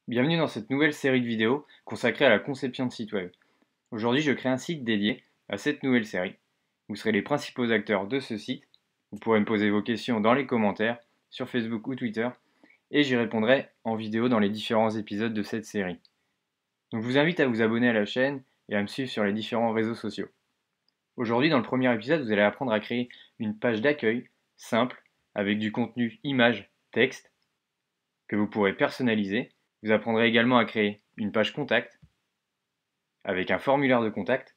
Bienvenue dans cette nouvelle série de vidéos consacrée à la conception de sites web. Aujourd'hui, je crée un site dédié à cette nouvelle série. Vous serez les principaux acteurs de ce site. Vous pourrez me poser vos questions dans les commentaires, sur Facebook ou Twitter, et j'y répondrai en vidéo dans les différents épisodes de cette série. Donc je vous invite à vous abonner à la chaîne et à me suivre sur les différents réseaux sociaux. Aujourd'hui, dans le premier épisode, vous allez apprendre à créer une page d'accueil simple avec du contenu image, texte, que vous pourrez personnaliser. Vous apprendrez également à créer une page contact avec un formulaire de contact.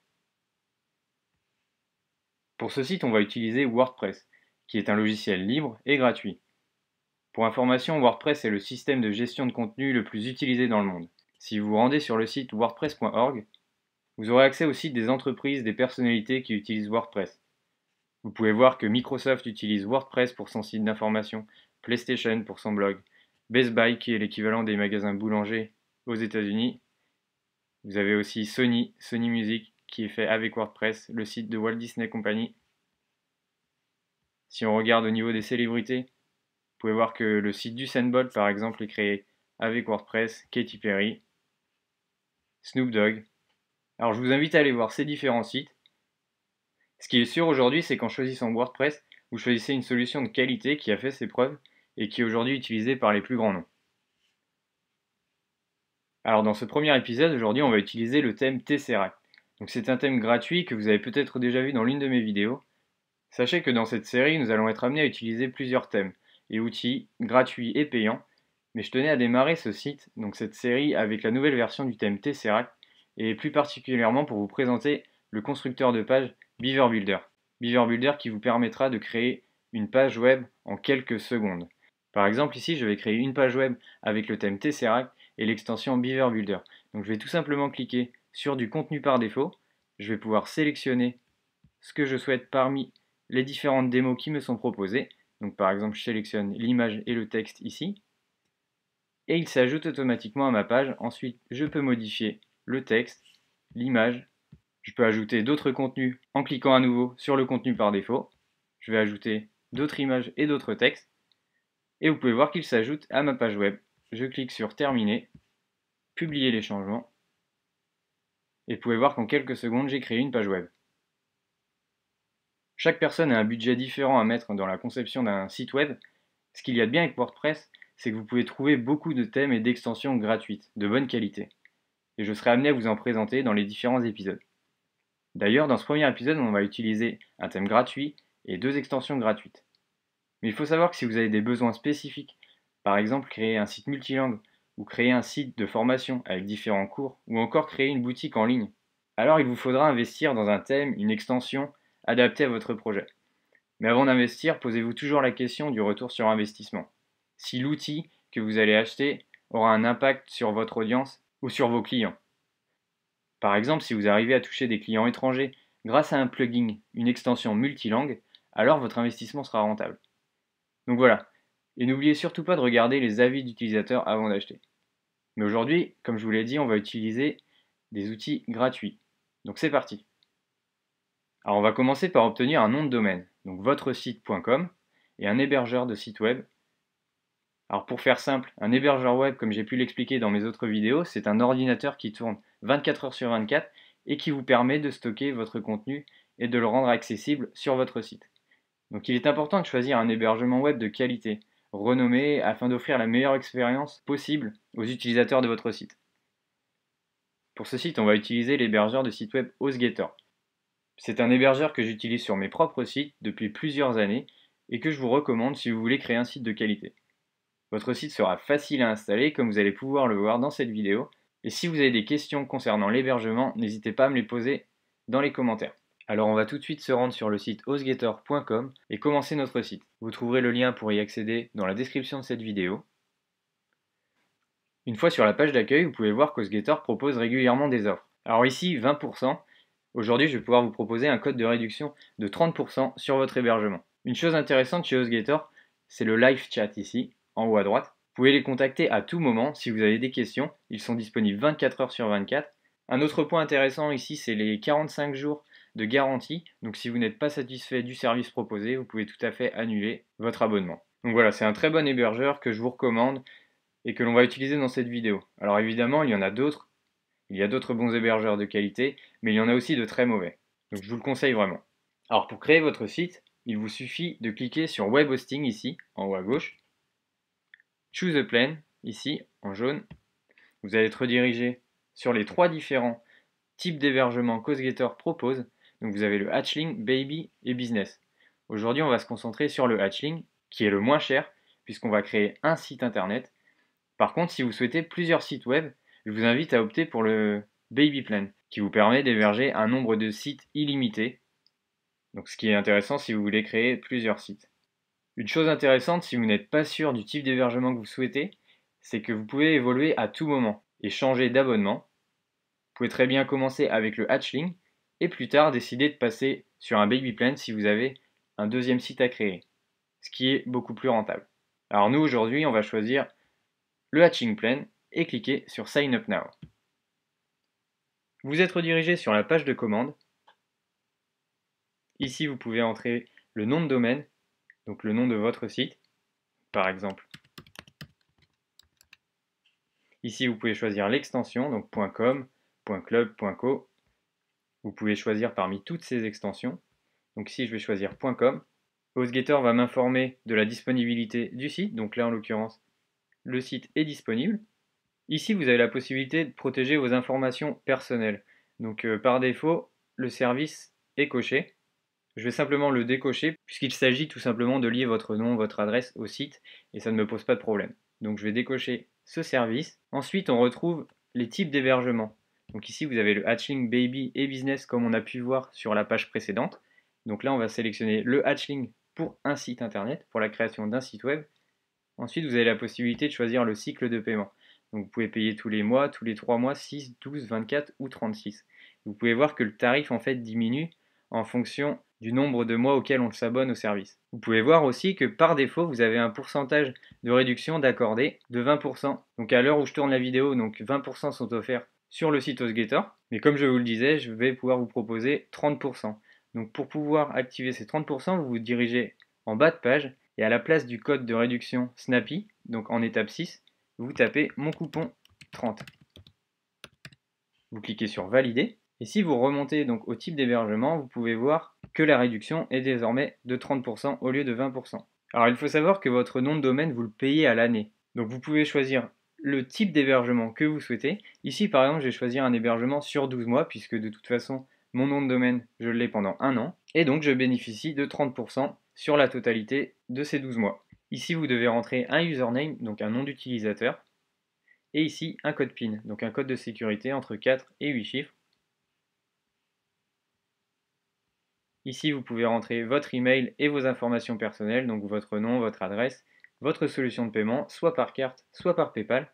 Pour ce site, on va utiliser WordPress, qui est un logiciel libre et gratuit. Pour information, WordPress est le système de gestion de contenu le plus utilisé dans le monde. Si vous vous rendez sur le site wordpress.org, vous aurez accès au site des entreprises, des personnalités qui utilisent WordPress. Vous pouvez voir que Microsoft utilise WordPress pour son site d'information, PlayStation pour son blog, Best Buy qui est l'équivalent des magasins boulangers aux États-Unis. Vous avez aussi Sony Music qui est fait avec WordPress, le site de Walt Disney Company. Si on regarde au niveau des célébrités, vous pouvez voir que le site d'Usain Bolt par exemple est créé avec WordPress, Katy Perry, Snoop Dogg. Alors je vous invite à aller voir ces différents sites. Ce qui est sûr aujourd'hui, c'est qu'en choisissant WordPress, vous choisissez une solution de qualité qui a fait ses preuves et qui est aujourd'hui utilisée par les plus grands noms. Alors dans ce premier épisode, aujourd'hui, on va utiliser le thème Tesseract. Donc c'est un thème gratuit que vous avez peut-être déjà vu dans l'une de mes vidéos. Sachez que dans cette série, nous allons être amenés à utiliser plusieurs thèmes et outils gratuits et payants. Mais je tenais à démarrer ce site, donc cette série, avec la nouvelle version du thème Tesseract et plus particulièrement pour vous présenter le constructeur de page Beaver Builder. Beaver Builder qui vous permettra de créer une page web en quelques secondes. Par exemple, ici, je vais créer une page web avec le thème Tesseract et l'extension Beaver Builder. Donc je vais tout simplement cliquer sur du contenu par défaut. Je vais pouvoir sélectionner ce que je souhaite parmi les différentes démos qui me sont proposées. Donc par exemple, je sélectionne l'image et le texte ici. Et il s'ajoute automatiquement à ma page. Ensuite, je peux modifier le texte, l'image. Je peux ajouter d'autres contenus en cliquant à nouveau sur le contenu par défaut. Je vais ajouter d'autres images et d'autres textes. Et vous pouvez voir qu'il s'ajoute à ma page web. Je clique sur Terminer, Publier les changements. Et vous pouvez voir qu'en quelques secondes, j'ai créé une page web. Chaque personne a un budget différent à mettre dans la conception d'un site web. Ce qu'il y a de bien avec WordPress, c'est que vous pouvez trouver beaucoup de thèmes et d'extensions gratuites, de bonne qualité. Et je serai amené à vous en présenter dans les différents épisodes. D'ailleurs, dans ce premier épisode, on va utiliser un thème gratuit et deux extensions gratuites. Mais il faut savoir que si vous avez des besoins spécifiques, par exemple créer un site multilingue, ou créer un site de formation avec différents cours, ou encore créer une boutique en ligne, alors il vous faudra investir dans un thème, une extension adaptée à votre projet. Mais avant d'investir, posez-vous toujours la question du retour sur investissement. Si l'outil que vous allez acheter aura un impact sur votre audience ou sur vos clients. Par exemple, si vous arrivez à toucher des clients étrangers grâce à un plugin, une extension multilingue, alors votre investissement sera rentable. Donc voilà, et n'oubliez surtout pas de regarder les avis d'utilisateurs avant d'acheter. Mais aujourd'hui, comme je vous l'ai dit, on va utiliser des outils gratuits. Donc c'est parti. Alors on va commencer par obtenir un nom de domaine, donc votresite.com, et un hébergeur de site web. Alors pour faire simple, un hébergeur web, comme j'ai pu l'expliquer dans mes autres vidéos, c'est un ordinateur qui tourne 24 heures sur 24 et qui vous permet de stocker votre contenu et de le rendre accessible sur votre site. Donc il est important de choisir un hébergement web de qualité, renommé, afin d'offrir la meilleure expérience possible aux utilisateurs de votre site. Pour ce site, on va utiliser l'hébergeur de site web HostGator. C'est un hébergeur que j'utilise sur mes propres sites depuis plusieurs années et que je vous recommande si vous voulez créer un site de qualité. Votre site sera facile à installer comme vous allez pouvoir le voir dans cette vidéo. Et si vous avez des questions concernant l'hébergement, n'hésitez pas à me les poser dans les commentaires. Alors on va tout de suite se rendre sur le site hostgator.com et commencer notre site. Vous trouverez le lien pour y accéder dans la description de cette vidéo. Une fois sur la page d'accueil, vous pouvez voir qu'HostGator propose régulièrement des offres. Alors ici, 20%. Aujourd'hui, je vais pouvoir vous proposer un code de réduction de 30% sur votre hébergement. Une chose intéressante chez HostGator, c'est le live chat ici, en haut à droite. Vous pouvez les contacter à tout moment si vous avez des questions. Ils sont disponibles 24 heures sur 24. Un autre point intéressant ici, c'est les 45 jours de garantie. Donc si vous n'êtes pas satisfait du service proposé, vous pouvez tout à fait annuler votre abonnement. Donc voilà, c'est un très bon hébergeur que je vous recommande. et que l'on va utiliser dans cette vidéo. Alors évidemment, il y en a d'autres, il y a d'autres bons hébergeurs de qualité, mais il y en a aussi de très mauvais. Donc je vous le conseille vraiment. Alors pour créer votre site, il vous suffit de cliquer sur Web Hosting ici, en haut à gauche, Choose a Plan, ici, en jaune. Vous allez être redirigé sur les 3 différents types d'hébergement qu'HostGator propose. Donc vous avez le Hatchling, Baby et Business. Aujourd'hui, on va se concentrer sur le Hatchling, qui est le moins cher, puisqu'on va créer un site internet. Par contre, si vous souhaitez plusieurs sites web, je vous invite à opter pour le Baby Plan, qui vous permet d'héberger un nombre de sites illimité. Donc ce qui est intéressant si vous voulez créer plusieurs sites. Une chose intéressante si vous n'êtes pas sûr du type d'hébergement que vous souhaitez, c'est que vous pouvez évoluer à tout moment et changer d'abonnement. Vous pouvez très bien commencer avec le Hatchling et plus tard décider de passer sur un Baby Plan si vous avez un deuxième site à créer, ce qui est beaucoup plus rentable. Alors nous aujourd'hui on va choisir le Hatchling Plan et cliquer sur Sign Up Now. Vous êtes redirigé sur la page de commande. Ici vous pouvez entrer le nom de domaine, donc le nom de votre site, par exemple. Ici vous pouvez choisir l'extension, donc .com, .club, .co. Vous pouvez choisir parmi toutes ces extensions. Donc ici je vais choisir .com. HostGator va m'informer de la disponibilité du site, donc là en l'occurrence le site est disponible. Ici vous avez la possibilité de protéger vos informations personnelles. Donc par défaut le service est coché. Je vais simplement le décocher puisqu'il s'agit tout simplement de lier votre nom, votre adresse au site et ça ne me pose pas de problème. Donc je vais décocher ce service. Ensuite on retrouve les types d'hébergement. Donc ici vous avez le Hatchling, Baby et Business comme on a pu voir sur la page précédente. Donc là on va sélectionner le Hatchling pour un site internet, pour la création d'un site web. Ensuite vous avez la possibilité de choisir le cycle de paiement. Donc vous pouvez payer tous les mois, tous les 3 mois, 6, 12, 24 ou 36. Vous pouvez voir que le tarif en fait diminue en fonction du nombre de mois auxquels on s'abonne au service. Vous pouvez voir aussi que par défaut, vous avez un pourcentage de réduction d'accordé de 20%. Donc à l'heure où je tourne la vidéo, donc 20% sont offerts sur le site HostGator. Mais comme je vous le disais, je vais pouvoir vous proposer 30%. Donc pour pouvoir activer ces 30%, vous vous dirigez en bas de page et à la place du code de réduction Snappy, donc en étape 6, vous tapez mon coupon 30. Vous cliquez sur Valider. Et si vous remontez donc au type d'hébergement, vous pouvez voir que la réduction est désormais de 30% au lieu de 20%. Alors il faut savoir que votre nom de domaine, vous le payez à l'année. Donc vous pouvez choisir le type d'hébergement que vous souhaitez. Ici par exemple, je vais choisir un hébergement sur 12 mois, puisque de toute façon, mon nom de domaine, je l'ai pendant un an. Et donc je bénéficie de 30% sur la totalité de ces 12 mois. Ici, vous devez rentrer un username, donc un nom d'utilisateur. Et ici, un code PIN, donc un code de sécurité entre 4 et 8 chiffres. Ici, vous pouvez rentrer votre email et vos informations personnelles, donc votre nom, votre adresse, votre solution de paiement, soit par carte, soit par PayPal.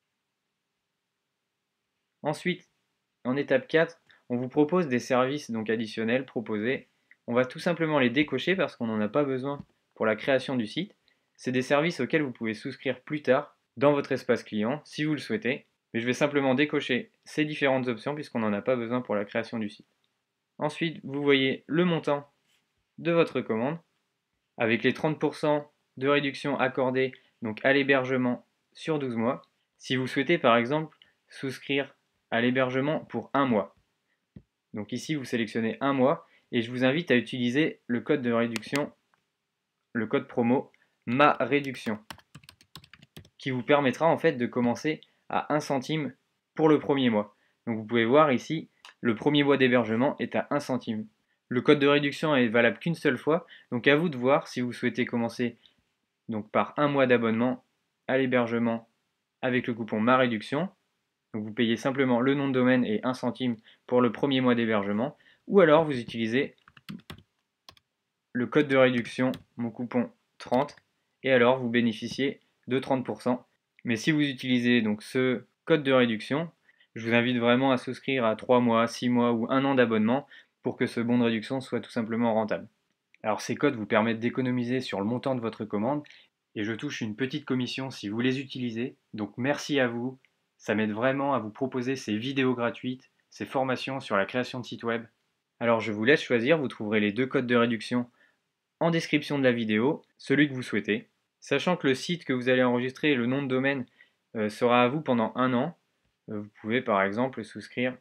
Ensuite, en étape 4, on vous propose des services donc additionnels proposés. On va tout simplement les décocher parce qu'on n'en a pas besoin pour la création du site. C'est des services auxquels vous pouvez souscrire plus tard dans votre espace client si vous le souhaitez. Mais je vais simplement décocher ces différentes options puisqu'on n'en a pas besoin pour la création du site. Ensuite, vous voyez le montant de votre commande avec les 30% de réduction accordée donc à l'hébergement sur 12 mois. Si vous souhaitez par exemple souscrire à l'hébergement pour un mois. Donc ici vous sélectionnez un mois et je vous invite à utiliser le code de réduction, le code promo ma réduction qui vous permettra en fait de commencer à 1 centime pour le premier mois. Donc vous pouvez voir ici, le premier mois d'hébergement est à 1 centime. Le code de réduction est valable qu'une seule fois, donc à vous de voir si vous souhaitez commencer donc par un mois d'abonnement à l'hébergement avec le coupon ma réduction. Donc vous payez simplement le nom de domaine et 1 centime pour le premier mois d'hébergement, ou alors vous utilisez le code de réduction, mon coupon 30, et alors vous bénéficiez de 30%. Mais si vous utilisez donc ce code de réduction, je vous invite vraiment à souscrire à 3 mois, 6 mois ou 1 an d'abonnement pour que ce bon de réduction soit tout simplement rentable. Alors ces codes vous permettent d'économiser sur le montant de votre commande et je touche une petite commission si vous les utilisez. Donc merci à vous, ça m'aide vraiment à vous proposer ces vidéos gratuites, ces formations sur la création de sites web. Alors je vous laisse choisir, vous trouverez les 2 codes de réduction en description de la vidéo, celui que vous souhaitez. Sachant que le site que vous allez enregistrer et le nom de domaine sera à vous pendant 1 an. Vous pouvez par exemple souscrire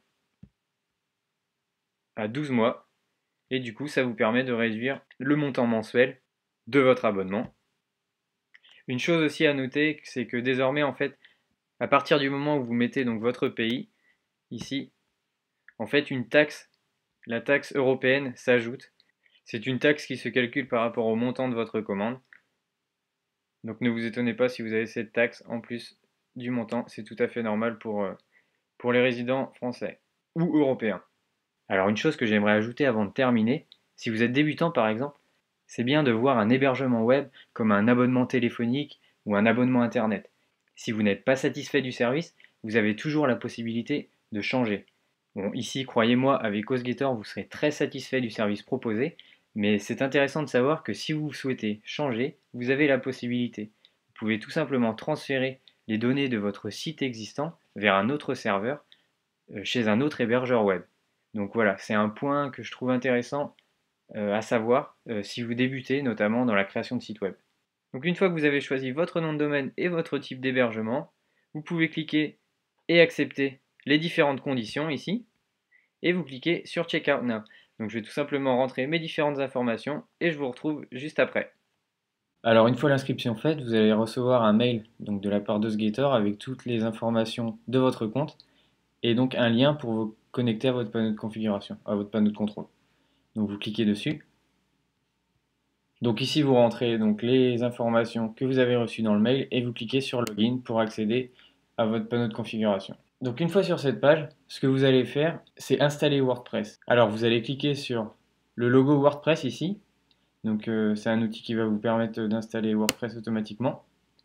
à 12 mois et du coup ça vous permet de réduire le montant mensuel de votre abonnement. Une chose aussi à noter, c'est que désormais en fait, à partir du moment où vous mettez donc votre pays ici, en fait une taxe, la taxe européenne s'ajoute. C'est une taxe qui se calcule par rapport au montant de votre commande. Donc ne vous étonnez pas si vous avez cette taxe en plus du montant, c'est tout à fait normal pour les résidents français ou européens. Alors une chose que j'aimerais ajouter avant de terminer, si vous êtes débutant par exemple, c'est bien de voir un hébergement web comme un abonnement téléphonique ou un abonnement internet. Si vous n'êtes pas satisfait du service, vous avez toujours la possibilité de changer. Bon, ici, croyez-moi, avec HostGator, vous serez très satisfait du service proposé, mais c'est intéressant de savoir que si vous souhaitez changer, vous avez la possibilité. Vous pouvez tout simplement transférer les données de votre site existant vers un autre serveur chez un autre hébergeur web. Donc voilà, c'est un point que je trouve intéressant à savoir si vous débutez notamment dans la création de sites web. Donc une fois que vous avez choisi votre nom de domaine et votre type d'hébergement, vous pouvez cliquer et accepter les différentes conditions ici et vous cliquez sur Checkout Now. Donc je vais tout simplement rentrer mes différentes informations et je vous retrouve juste après. Alors une fois l'inscription faite, vous allez recevoir un mail donc de la part de HostGator avec toutes les informations de votre compte et donc un lien pour vous connecter à votre panneau de configuration, à votre panneau de contrôle. Donc vous cliquez dessus. Donc ici vous rentrez donc les informations que vous avez reçues dans le mail et vous cliquez sur Login pour accéder à votre panneau de configuration. Donc une fois sur cette page, ce que vous allez faire, c'est installer WordPress. Alors vous allez cliquer sur le logo WordPress ici. Donc c'est un outil qui va vous permettre d'installer WordPress automatiquement.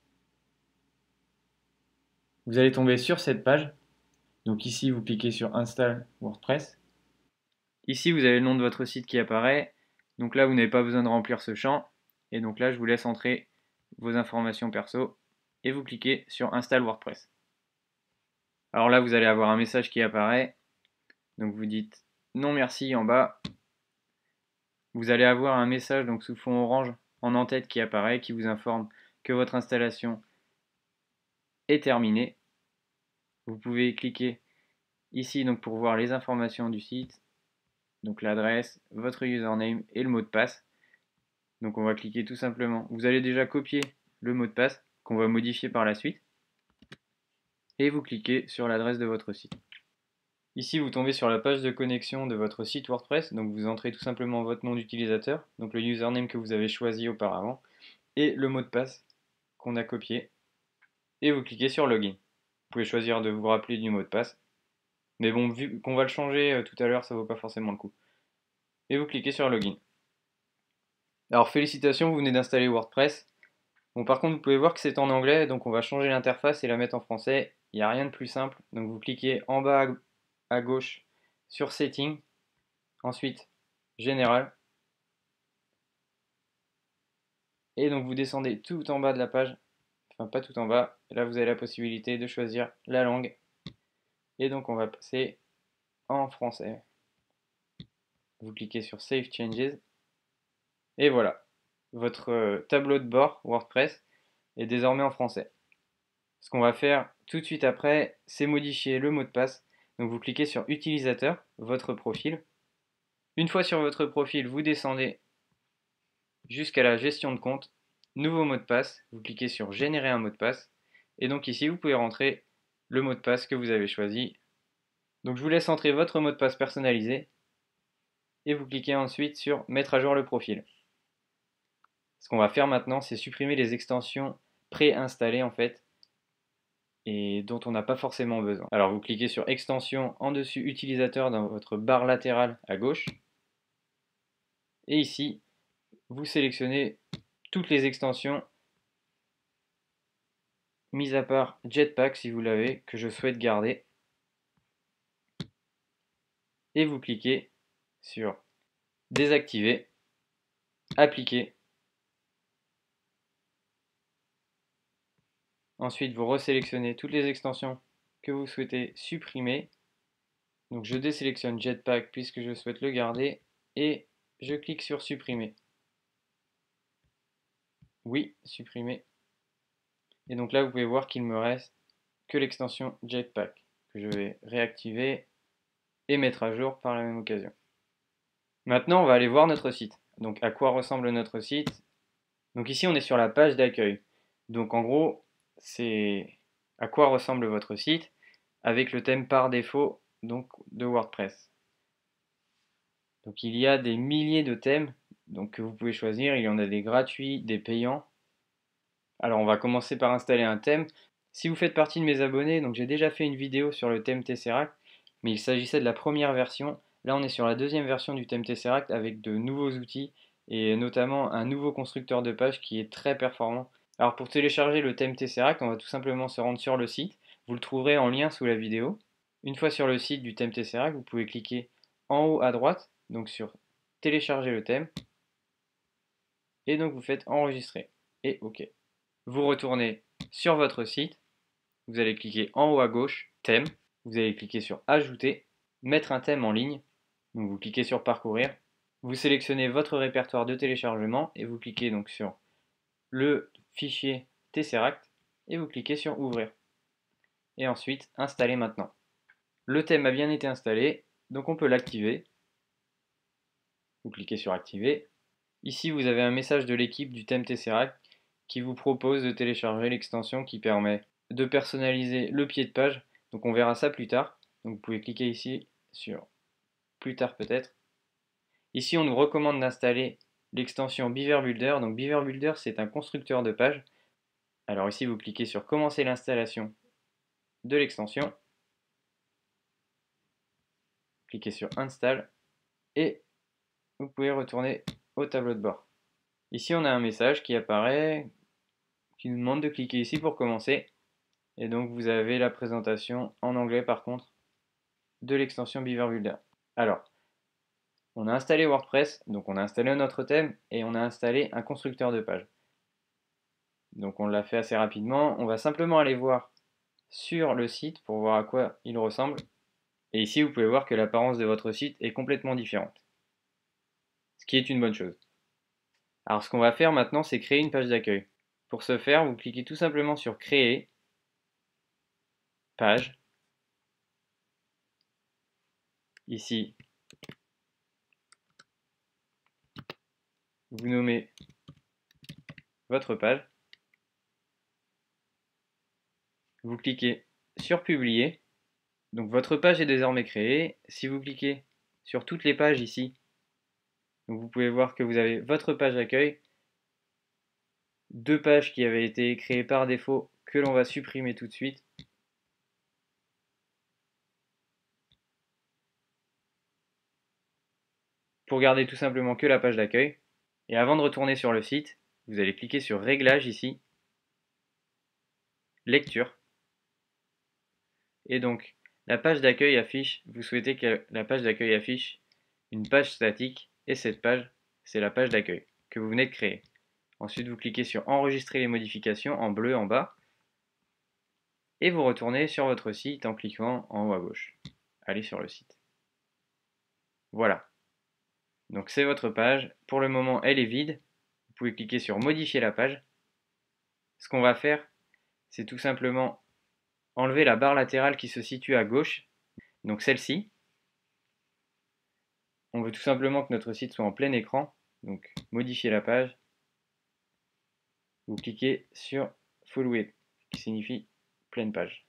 Vous allez tomber sur cette page. Donc ici vous cliquez sur Install WordPress. Ici vous avez le nom de votre site qui apparaît. Donc là vous n'avez pas besoin de remplir ce champ. Et donc là je vous laisse entrer vos informations perso et vous cliquez sur Install WordPress. Alors là vous allez avoir un message qui apparaît. Donc vous dites non merci en bas. Vous allez avoir un message donc sous fond orange en en-tête qui apparaît, qui vous informe que votre installation est terminée. Vous pouvez cliquer ici donc pour voir les informations du site, donc l'adresse, votre username et le mot de passe. Donc on va cliquer tout simplement. Vous allez déjà copier le mot de passe qu'on va modifier par la suite et vous cliquez sur l'adresse de votre site. Ici, vous tombez sur la page de connexion de votre site WordPress, donc vous entrez tout simplement votre nom d'utilisateur, donc le username que vous avez choisi auparavant, et le mot de passe qu'on a copié, et vous cliquez sur Login. Vous pouvez choisir de vous rappeler du mot de passe, mais bon, vu qu'on va le changer tout à l'heure, ça vaut pas forcément le coup. Et vous cliquez sur Login. Alors félicitations, vous venez d'installer WordPress. Bon, par contre, vous pouvez voir que c'est en anglais, donc on va changer l'interface et la mettre en français. Il n'y a rien de plus simple, donc vous cliquez en bas à gauche sur Settings, ensuite Général, et donc vous descendez tout en bas de la page, enfin pas tout en bas, là vous avez la possibilité de choisir la langue, et donc on va passer en français. Vous cliquez sur Save Changes, et voilà, votre tableau de bord WordPress est désormais en français. Ce qu'on va faire tout de suite après, c'est modifier le mot de passe. Donc vous cliquez sur Utilisateur, votre profil. Une fois sur votre profil, vous descendez jusqu'à la gestion de compte, nouveau mot de passe, vous cliquez sur Générer un mot de passe. Et donc ici, vous pouvez rentrer le mot de passe que vous avez choisi. Donc je vous laisse entrer votre mot de passe personnalisé. Et vous cliquez ensuite sur Mettre à jour le profil. Ce qu'on va faire maintenant, c'est supprimer les extensions préinstallées en fait, et dont on n'a pas forcément besoin. Alors vous cliquez sur Extension en dessus Utilisateur dans votre barre latérale à gauche. Et ici, vous sélectionnez toutes les extensions, mis à part Jetpack si vous l'avez, que je souhaite garder. Et vous cliquez sur Désactiver, Appliquer. Ensuite, vous resélectionnez toutes les extensions que vous souhaitez supprimer. Donc je désélectionne Jetpack puisque je souhaite le garder et je clique sur Supprimer. Oui, supprimer. Et donc là, vous pouvez voir qu'il me reste que l'extension Jetpack, que je vais réactiver et mettre à jour par la même occasion. Maintenant, on va aller voir notre site. Donc, à quoi ressemble notre site? Donc ici, on est sur la page d'accueil. Donc en gros, c'est à quoi ressemble votre site avec le thème par défaut donc, de WordPress. Donc il y a des milliers de thèmes donc, que vous pouvez choisir. Il y en a des gratuits, des payants. Alors on va commencer par installer un thème. Si vous faites partie de mes abonnés, donc j'ai déjà fait une vidéo sur le thème Tesseract, mais il s'agissait de la première version. Là on est sur la deuxième version du thème Tesseract avec de nouveaux outils et notamment un nouveau constructeur de page qui est très performant. Alors pour télécharger le thème Tesseract, on va tout simplement se rendre sur le site. Vous le trouverez en lien sous la vidéo. Une fois sur le site du thème Tesseract, vous pouvez cliquer en haut à droite, donc sur télécharger le thème, et donc vous faites enregistrer et OK. Vous retournez sur votre site, vous allez cliquer en haut à gauche, thème, vous allez cliquer sur ajouter, mettre un thème en ligne, donc vous cliquez sur parcourir, vous sélectionnez votre répertoire de téléchargement et vous cliquez donc sur le fichier Tesseract et vous cliquez sur ouvrir. Et ensuite installer maintenant. Le thème a bien été installé, donc on peut l'activer. Vous cliquez sur activer. Ici vous avez un message de l'équipe du thème Tesseract qui vous propose de télécharger l'extension qui permet de personnaliser le pied de page. Donc on verra ça plus tard. Donc vous pouvez cliquer ici sur plus tard peut-être. Ici on nous recommande d'installer l'extension Beaver Builder. Donc Beaver Builder c'est un constructeur de page. Alors ici vous cliquez sur commencer l'installation de l'extension. Cliquez sur install et vous pouvez retourner au tableau de bord. Ici on a un message qui apparaît qui nous demande de cliquer ici pour commencer. Et donc vous avez la présentation en anglais par contre de l'extension Beaver Builder. Alors, on a installé WordPress, donc on a installé notre thème et on a installé un constructeur de page. Donc on l'a fait assez rapidement. On va simplement aller voir sur le site pour voir à quoi il ressemble. Et ici vous pouvez voir que l'apparence de votre site est complètement différente. Ce qui est une bonne chose. Alors ce qu'on va faire maintenant c'est créer une page d'accueil. Pour ce faire, vous cliquez tout simplement sur créer, page. Ici, vous nommez votre page. Vous cliquez sur publier. Donc votre page est désormais créée. Si vous cliquez sur toutes les pages ici, donc vous pouvez voir que vous avez votre page d'accueil, deux pages qui avaient été créées par défaut que l'on va supprimer tout de suite. Pour garder tout simplement que la page d'accueil. Et avant de retourner sur le site, vous allez cliquer sur Réglages ici, Lecture. Et donc la page d'accueil affiche, vous souhaitez que la page d'accueil affiche une page statique et cette page, c'est la page d'accueil que vous venez de créer. Ensuite, vous cliquez sur Enregistrer les modifications en bleu en bas et vous retournez sur votre site en cliquant en haut à gauche. Allez sur le site. Voilà. Donc c'est votre page. Pour le moment, elle est vide. Vous pouvez cliquer sur Modifier la page. Ce qu'on va faire, c'est tout simplement enlever la barre latérale qui se situe à gauche, donc celle-ci. On veut tout simplement que notre site soit en plein écran, donc modifier la page. Vous cliquez sur Full Width, qui signifie pleine page.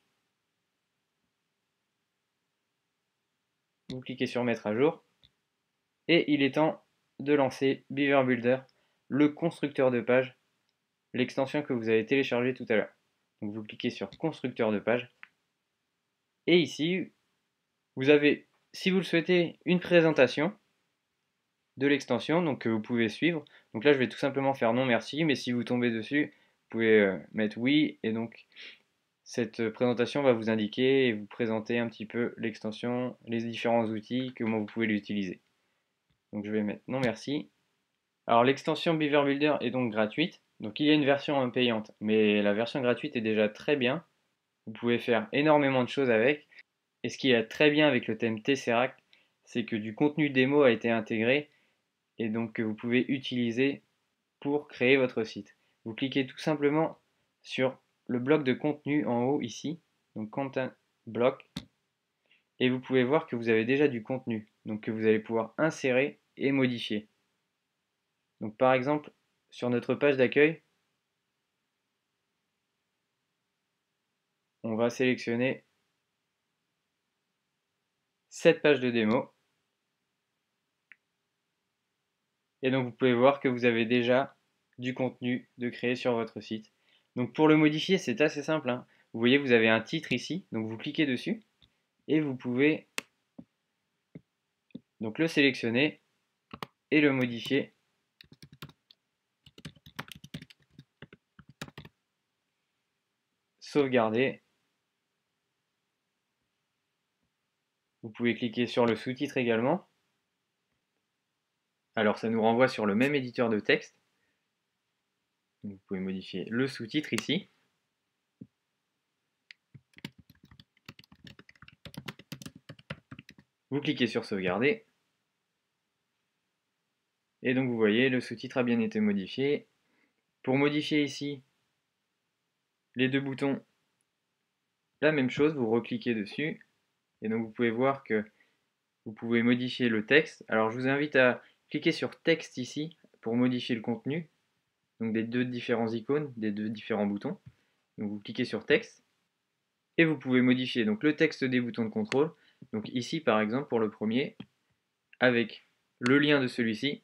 Vous cliquez sur Mettre à jour, et il est temps de lancer Beaver Builder, le constructeur de page, l'extension que vous avez téléchargée tout à l'heure. Donc vous cliquez sur constructeur de page, et ici, vous avez, si vous le souhaitez, une présentation de l'extension donc que vous pouvez suivre. Donc là, je vais tout simplement faire non merci, mais si vous tombez dessus, vous pouvez mettre oui, et donc cette présentation va vous indiquer et vous présenter un petit peu l'extension, les différents outils, comment vous pouvez l'utiliser. Donc je vais mettre non merci. Alors l'extension Beaver Builder est donc gratuite, donc il y a une version payante, mais la version gratuite est déjà très bien. Vous pouvez faire énormément de choses avec, et ce qui est très bien avec le thème Tesseract, c'est que du contenu démo a été intégré, et donc que vous pouvez utiliser pour créer votre site. Vous cliquez tout simplement sur le bloc de contenu en haut ici, donc Content Block, et vous pouvez voir que vous avez déjà du contenu, donc que vous allez pouvoir insérer et modifier. Donc par exemple, sur notre page d'accueil, on va sélectionner cette page de démo. Et donc vous pouvez voir que vous avez déjà du contenu de créer sur votre site. Donc pour le modifier, c'est assez simple, hein. Vous voyez, vous avez un titre ici, donc vous cliquez dessus et vous pouvez donc le sélectionner et le modifier. Sauvegarder. Vous pouvez cliquer sur le sous-titre également. Alors ça nous renvoie sur le même éditeur de texte. Donc, vous pouvez modifier le sous-titre ici. Vous cliquez sur sauvegarder. Et donc vous voyez, le sous-titre a bien été modifié. Pour modifier ici les deux boutons, la même chose, vous recliquez dessus. Et donc vous pouvez voir que vous pouvez modifier le texte. Alors je vous invite à cliquer sur texte ici pour modifier le contenu. Donc des deux différents icônes, des deux différents boutons. Donc vous cliquez sur texte. Et vous pouvez modifier donc le texte des boutons de contrôle. Donc ici par exemple pour le premier, avec le lien de celui-ci.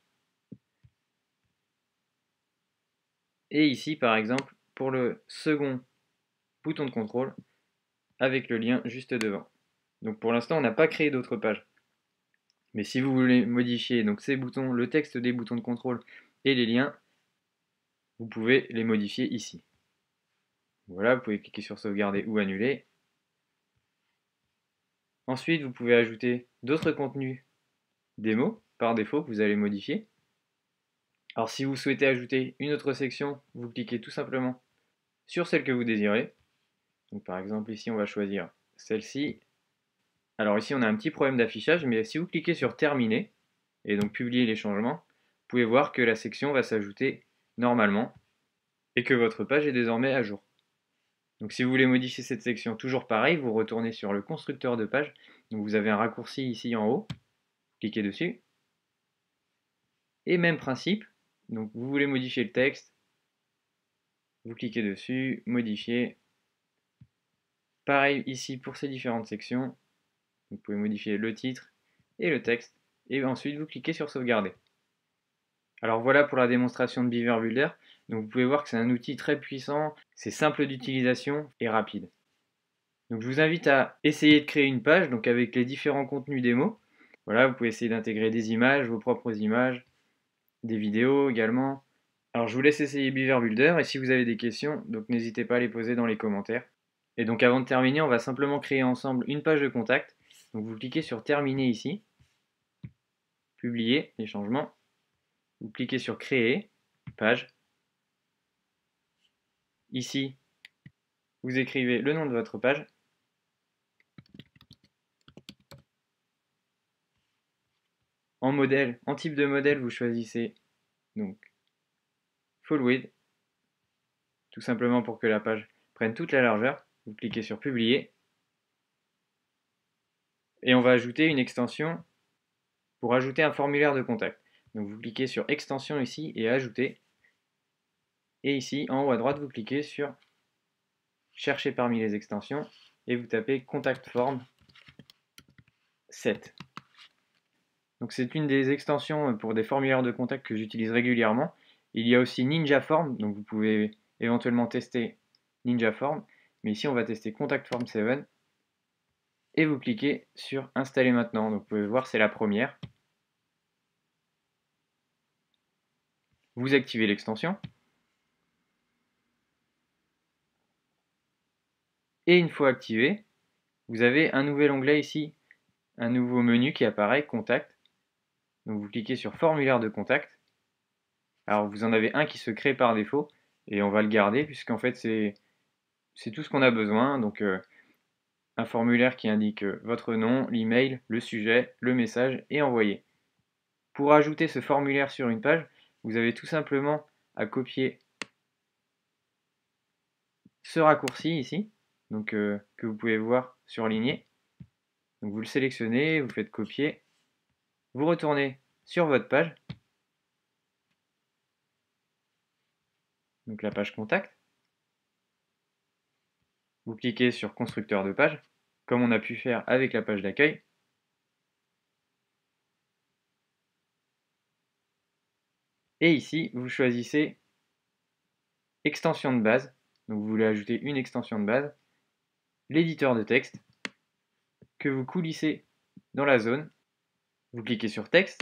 Et ici par exemple pour le second bouton de contrôle, avec le lien juste devant. Donc pour l'instant on n'a pas créé d'autres pages. Mais si vous voulez modifier donc ces boutons, le texte des boutons de contrôle et les liens, vous pouvez les modifier ici. Voilà, vous pouvez cliquer sur sauvegarder ou annuler. Ensuite, vous pouvez ajouter d'autres contenus démo par défaut que vous allez modifier. Alors si vous souhaitez ajouter une autre section, vous cliquez tout simplement sur celle que vous désirez. Donc par exemple ici on va choisir celle-ci. Alors ici on a un petit problème d'affichage, mais si vous cliquez sur terminer et donc publier les changements, vous pouvez voir que la section va s'ajouter normalement et que votre page est désormais à jour. Donc si vous voulez modifier cette section, toujours pareil, vous retournez sur le constructeur de page. Donc vous avez un raccourci ici en haut, cliquez dessus. Et même principe, donc vous voulez modifier le texte, vous cliquez dessus, modifier. Pareil ici pour ces différentes sections, vous pouvez modifier le titre et le texte. Et ensuite vous cliquez sur sauvegarder. Alors voilà pour la démonstration de Beaver Builder. Donc vous pouvez voir que c'est un outil très puissant, c'est simple d'utilisation et rapide. Donc je vous invite à essayer de créer une page donc avec les différents contenus démo. Voilà, vous pouvez essayer d'intégrer des images, vos propres images, des vidéos également. Alors je vous laisse essayer Beaver Builder et si vous avez des questions, donc n'hésitez pas à les poser dans les commentaires. Et donc avant de terminer, on va simplement créer ensemble une page de contact. Donc vous cliquez sur terminer ici, publier les changements. Vous cliquez sur créer page. Ici, vous écrivez le nom de votre page. En modèle, en type de modèle, vous choisissez donc full width, tout simplement pour que la page prenne toute la largeur. Vous cliquez sur publier. Et on va ajouter une extension pour ajouter un formulaire de contact. Donc vous cliquez sur extension ici et ajouter. Et ici, en haut à droite, vous cliquez sur chercher parmi les extensions et vous tapez contact form 7. Donc c'est une des extensions pour des formulaires de contact que j'utilise régulièrement. Il y a aussi Ninja Form, donc vous pouvez éventuellement tester Ninja Form. Mais ici, on va tester Contact Form 7. Et vous cliquez sur Installer maintenant. Donc vous pouvez voir, c'est la première. Vous activez l'extension. Et une fois activé, vous avez un nouvel onglet ici, un nouveau menu qui apparaît, Contact. Donc vous cliquez sur Formulaire de contact. Alors vous en avez un qui se crée par défaut et on va le garder puisqu'en fait c'est tout ce qu'on a besoin. Donc un formulaire qui indique votre nom, l'email, le sujet, le message et envoyer. Pour ajouter ce formulaire sur une page, vous avez tout simplement à copier ce raccourci ici donc, que vous pouvez voir surligné. Donc vous le sélectionnez, vous faites copier, vous retournez sur votre page, donc la page contact. Vous cliquez sur constructeur de page, comme on a pu faire avec la page d'accueil. Et ici, vous choisissez extension de base, donc vous voulez ajouter une extension de base, l'éditeur de texte, que vous coulissez dans la zone, vous cliquez sur texte,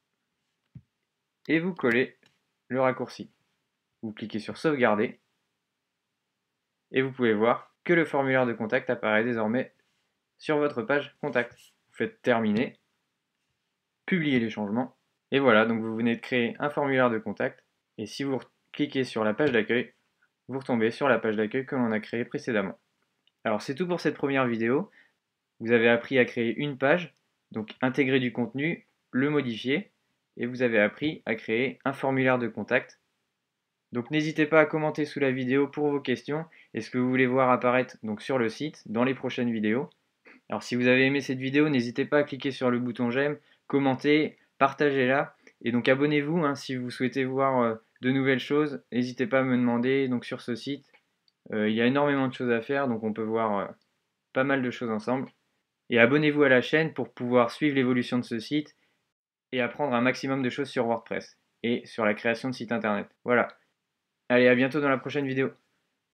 et vous collez le raccourci. Vous cliquez sur sauvegarder, et vous pouvez voir que le formulaire de contact apparaît désormais sur votre page contact. Vous faites terminer, publier les changements, et voilà, donc vous venez de créer un formulaire de contact, et si vous cliquez sur la page d'accueil, vous retombez sur la page d'accueil que l'on a créée précédemment. Alors c'est tout pour cette première vidéo. Vous avez appris à créer une page, donc intégrer du contenu, le modifier, et vous avez appris à créer un formulaire de contact. Donc n'hésitez pas à commenter sous la vidéo pour vos questions et ce que vous voulez voir apparaître donc sur le site dans les prochaines vidéos. Alors si vous avez aimé cette vidéo, n'hésitez pas à cliquer sur le bouton j'aime, commenter, partagez-la, et donc abonnez-vous hein, si vous souhaitez voir de nouvelles choses. N'hésitez pas à me demander donc sur ce site. Il y a énormément de choses à faire, donc on peut voir pas mal de choses ensemble. Et abonnez-vous à la chaîne pour pouvoir suivre l'évolution de ce site et apprendre un maximum de choses sur WordPress et sur la création de sites internet. Voilà. Allez, à bientôt dans la prochaine vidéo.